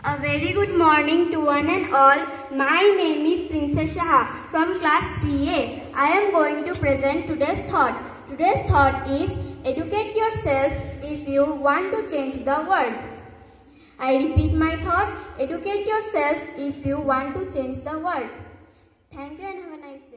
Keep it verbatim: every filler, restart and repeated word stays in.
A very good morning to one and all. My name is Princess Saha from class three A. I am going to present today's thought. Today's thought is educate yourself if you want to change the world. I repeat my thought, educate yourself if you want to change the world. Thank you and have a nice day.